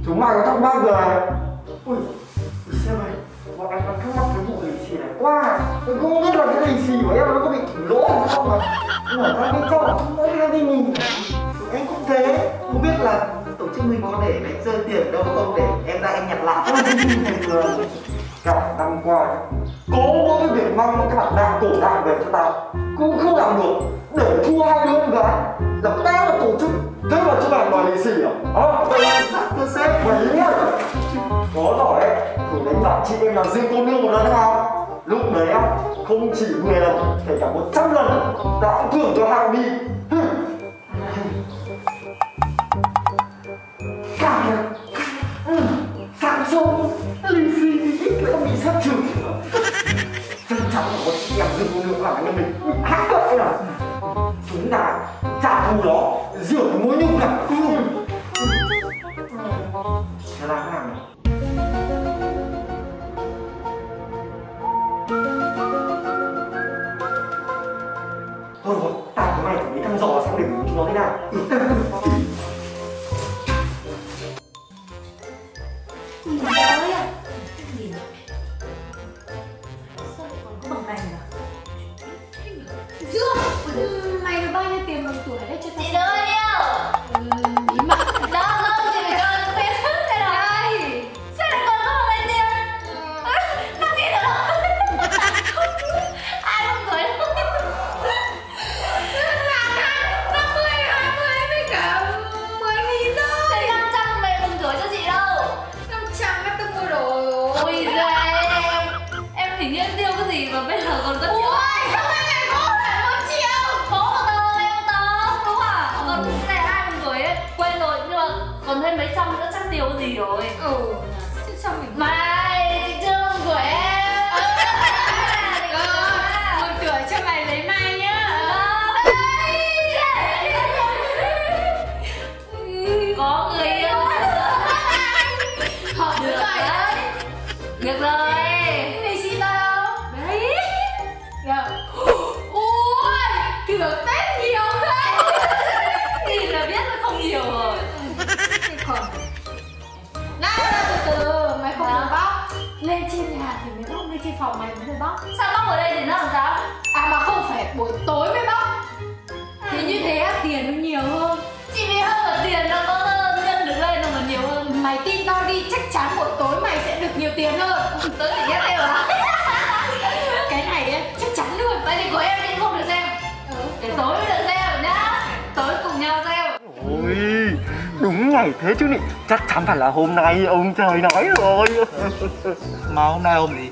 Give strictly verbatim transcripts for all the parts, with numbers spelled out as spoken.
Chúng mày có thắc mắc về. Ui, xem này, bọn anh đang thắc mắc cái vụ lì xì này quá. Tôi không biết là cái lì xì của em nó có bị thủng lỗ hay không mà mở ra bên trong mỗi hai mươi nghìn. Em cũng thế, không biết là tổ chức mình có để đánh rơi tiền đâu không để em ra em nhặt lại. Cả năm qua có mỗi cái việc mang cái mặt nạ cổ đại về cho tao cũng không làm được để thua hai đứa con gái. Là tao là tổ chức, thế mà chúng mày đòi lì xì à? Ờ, tôi sếp mày nhá. Có giỏi ấy, thử đánh bạc chị em là riêng cô nương một lần nào. Lúc đấy á, không chỉ mười lần, kể cả một trăm lần đã thưởng cho hàng đi. Cả Sáng sớm lì xì thì ít nữa bị sát trừ. Chân chắn có chị em riêng cô nương làm anh mình hát vậy à? Chúng ta trả thù nó, rửa cái mối nhục này. Thế làm thế nào nhỉ? Thôi rồi, tao với mày phải đi thăm dò xem điểm của chúng nó thế nào. Nhìn ơi à. Nhìn. Sao lại còn có bằng này à? Dương, mày được bao nhiêu tiền bằng tuổi đấy cho tao? Chị đưa nhiêu? Bí mật. Đâu đâu, chị phải cho nó xem thế nào. Đây. Sao lại còn có một lấy tiền? Tao nghĩ được rồi. Ai không tuổi đâu. năm mươi, hai mươi với cả mười nghìn thôi. Thế năm trăm mày đừng tuổi cho chị đâu. năm trăm em tôi mua đồ rồi. Ôi giời, em hình như em tiêu cái gì mà bây giờ còn có triệu. Ôi, sao anh lại có lại một triệu? Có một tờ, em một tờ, đúng à? Còn cái này ai mừng tuổi ấy, quên rồi, nhưng mà còn thêm mấy trăm nữa chắc tiêu cái gì rồi. Ừ, chứ sao mình... Mai, chị chưa mừng tuổi em. Mừng tuổi cho mày lấy mai nhá. Có người yêu. Họ được rồi đấy. Được rồi. Lì xì tao. Đấy. Được. Ui, thưởng Tết nhiều thế. Nhìn là biết là không nhiều rồi. Còn này, từ từ, mày không Hả? được bóc. Lên trên nhà thì mới bóc, lên trên phòng mày mới được bóc. Sao bóc ở đây thì nó làm sao? À mà không phải buổi tối mới bóc. Thì như thế á, tiền nó nhiều hơn. Chị vì hơn ở tiền nó có nhân được lên nó còn nhiều hơn. Mày tin tao đi, chắc chắn buổi tối mày sẽ được nhiều tiền hơn. Tớ chỉ ghét em à? Cái này á, chắc chắn luôn. Vậy thì của em thì không được xem. Ừ. Để tối mới được xem nhá. Tối cùng nhau xem. Ôi, đúng ngày thế chứ nhỉ. Chắc chắn phải là hôm nay ông trời nói rồi. Mà hôm nay hôm gì?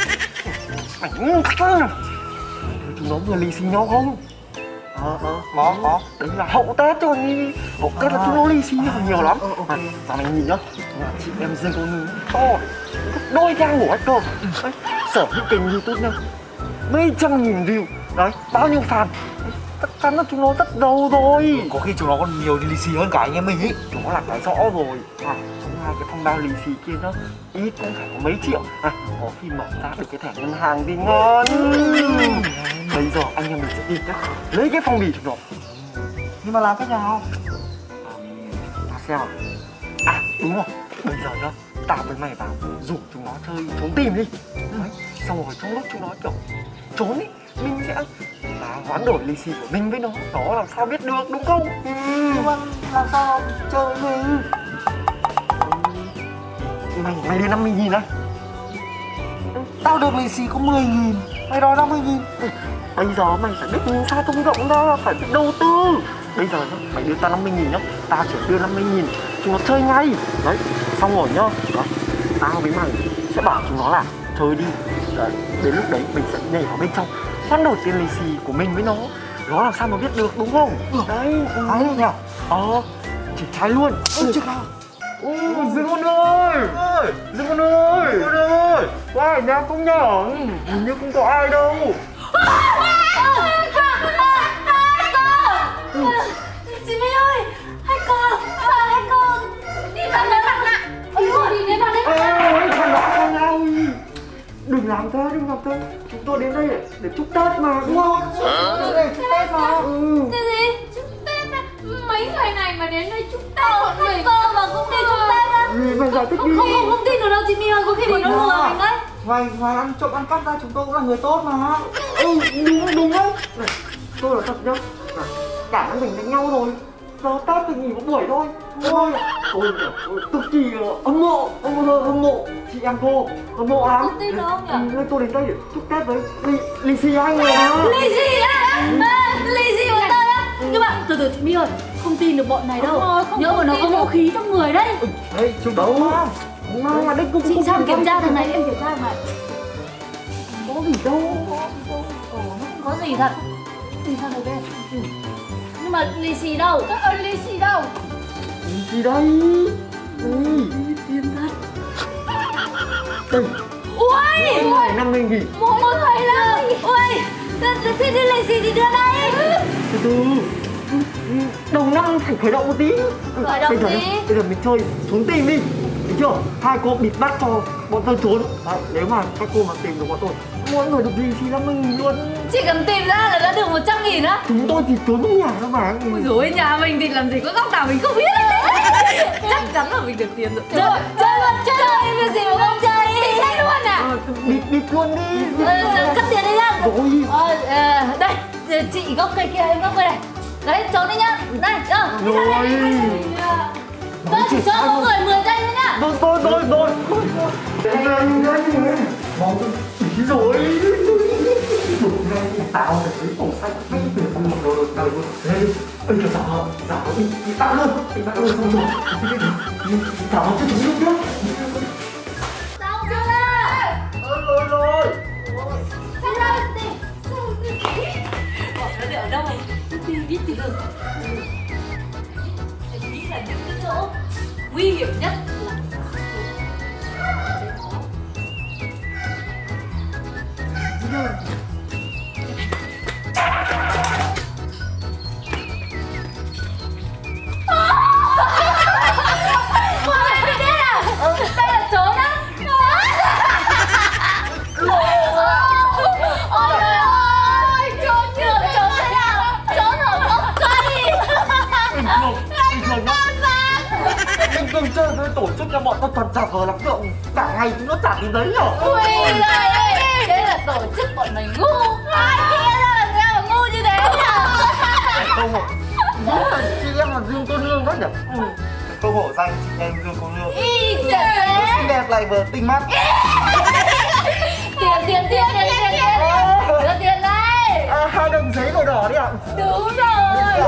Chúng nó vừa lì xì nhau không? Ờ, ờ, có, có. Đấy là hậu Tết thôi nhỉ. Hậu Tết là chúng nó lì xì nhau nhiều lắm. À, dạo này nhìn nhá, nhà chị em riêng con nữ to đôi gang của anh cơ. Đấy, sở hữu kênh YouTube nha, mấy trăm nghìn view. Đấy, bao nhiêu fan. Chắc chắn là chúng nó rất giàu rồi. Có khi chúng nó còn nhiều lì xì hơn cả anh em mình ấy. Đó là cái rõ rồi. À, trong hai cái phong bao lì xì kia đó, ít cũng phải có mấy triệu. À, có khi mở ra được cái thẻ ngân hàng thì ngon. Bây giờ anh em mình sẽ đi nhá, lấy cái phong bì chúng nó. Nhưng mà làm cách nào? Ta xem à? À, đúng rồi. Bây giờ nhá, tao với mày vào rủ chúng nó chơi trốn tìm đi. Đấy, xong rồi trong lúc chúng nó kiểu trốn ấy, mình sẽ là hoán đổi lì xì của mình với nó. Đó làm sao biết được đúng không? Ừ. Nhưng mà làm sao chơi với mình? Mày, mày đưa năm mươi nghìn đây. Tao được lì xì có mười nghìn, mày đòi năm mươi nghìn. Ừ, bây giờ mày phải biết sao tung rộng ra, phải biết đầu tư. Bây giờ nhá, mày đưa tao năm mươi nghìn nhá, tao chỉ đưa năm mươi nghìn, chúng nó chơi ngay. Đấy, xong rồi nhá. Đấy, tao với mày sẽ bảo chúng nó là chơi đi. Đấy, đến lúc đấy mình sẽ nhảy vào bên trong, hoán đổi tiền lì xì của mình với nó. Nó làm sao mà biết được đúng không? Ừ. Đấy, ừ. Hay nhỉ? Ờ, chỉ trai luôn. Ừ, chứ nào. Ôi, Dương con ơi! Dương con ơi! Dương con ơi! Qua ở nhà không nhỏ, hình như không có ai đâu. Chị My ơi, hai con, sao hai con đi vào đấy mặt nạ? Ôi ôi, đi đến vào đấy mặt nạ. Ôi, thằng đó con ơi! Đừng làm thế, đừng làm thế. Chúng tôi đến đây để, để chúc Tết mà, đúng không? Đến đây chúc Tết mà. Ừ. Cái gì? Chúc Tết á. Mấy người này mà đến đây chúc Tết Ờ, bọn mình. cô mà cũng đi chúc Tết á. Mày mày giải thích Không đi. không không, không tin được đâu chị My ơi, có khi nào nó lừa mình đấy. Ngoài ngoài ăn trộm ăn cắp ra chúng tôi cũng là người tốt mà. Ừ đúng đúng đấy. Này, tôi là thật nhá. Này, cả anh mình đánh nhau rồi. Giờ Tết thì nghỉ một buổi thôi. Ôi, ôi, ôi cực kỳ hâm mộ, hâm mộ, hâm mộ chị em cô, hâm mộ lắm. Không tin được không nhỉ? Ừ, nên tôi đến đây để chúc Tết với Lì Lì Xì anh rồi đó. Lì xì á, à, lì xì với tôi á. Nhưng mà từ từ chị My ơi, không tin được bọn này đâu. Nhớ mà nó có vũ khí trong người đấy. Ừ, đây chúng đâu mà. Mang mà đây cũng Chị sang kiểm tra thằng này, em kiểm tra thằng này. có gì đâu. Có gì thật. Tìm sang đầu bên. Nhưng mà lì xì đâu? Các ơi lì xì đâu? Lì Xì đây. Ui, Tiền thật. đây. Ui! Ui, năm mươi nghìn. Một một thầy là. Ui! Thế thì lì xì thì đưa đây. Từ từ. Đầu năm phải khởi động một tí. Khởi động bây giờ, tí. bây giờ mình chơi trốn tìm đi. Được chưa? Hai cô bịt mắt cho bọn tôi trốn. Đấy, nếu mà các cô mà tìm được bọn tôi, mỗi người được lì xì năm mươi nghìn luôn. Chỉ cần tìm ra là đã được một trăm nghìn á. Chúng tôi thì trốn trong nhà thôi mà. Ôi dồi ôi, nhà mình thì làm gì có góc nào mình không biết. Chắc chắn là mình được tiền rồi. Rồi, chơi luôn, chơi luôn. Việc gì mà không chơi. Thì chơi luôn à? À, bịt bịt luôn đi. Ờ, cất tiền đi nhá. Rồi. Ờ, ờ, đây, chị gốc cây kia, em gốc cây này. Đấy, trốn đi nhá. Đây, ờ, đi ra đây. Tôi chỉ cho mỗi người mười giây thôi nhá. Rồi, rồi, rồi, rồi. Nhanh, nhanh. Mau ý rồi. Đục ngay tao phải lấy màu xanh mấy từ từ rồi rồi rồi rồi đây ơi giờ giả giả đi đi tao luôn đi tao luôn xong rồi thảo cho chúng lúc nữa Xong chưa nào? rồi rồi rồi Xong rồi, tìm. Xong rồi. Bỏ nó để ở đâu? Tìm biết tìm được. Mình nghĩ là những cái chỗ nguy hiểm nhất là Đừng chơi với tổ chức cho bọn tao toàn giả vờ lắm rộng cả ngày chúng nó chả tìm đấy nhở. ui giời ơi, thế là tổ chức bọn mày ngu. Ai kia ra là sao mà ngu như thế nhở? Không hổ đúng là chị em là Dương Cô Nương đó nhở. Ừ. Không hổ danh chị em Dương Cô Nương. Y chật thế. Xinh đẹp lại vừa tinh mắt. Tiền tiền tiền tiền tiền tiền. Đưa tiền đây. À, hai đồng giấy màu đỏ đi ạ. Đúng rồi.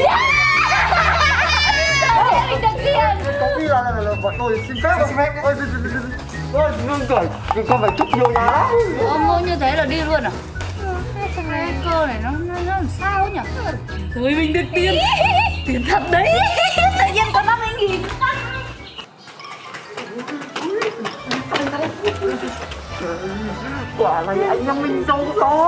Sao mình được tiền? Có khi là, là, là, là bọn tôi xin phép xin phép ôi ôi ngưng cười nhưng con phải chúc nhiều nhà lắm. Ơ mua như thế là đi luôn à? Thằng này cơ này nó nó nó làm sao nhỉ? Thôi mình được tiền. Tiền thật đấy. Tự nhiên có năm mươi nghìn. Quả này anh em mình giàu có.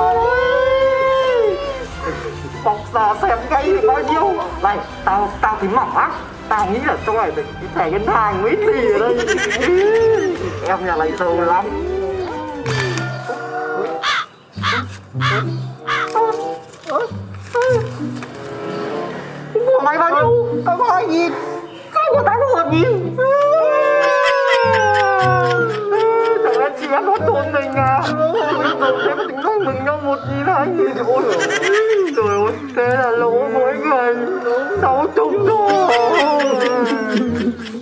Bọc ra xem ngay thì bao nhiêu. Này tao tao thì mỏng lắm. Tao nghĩ là trong này phải cái thẻ ngân hàng mấy tỷ ở đây. Em nhà này giàu lắm. Của mày bao nhiêu? Tao có hai nghìn. Cái của tao có một nghìn. Chẳng lẽ chị em nó trốn mình à? Mình trốn thế mà tính không mình nhau một nghìn hai nghìn. Ôi trời ơi, thế là lỗ mỗi người sáu chục thôi.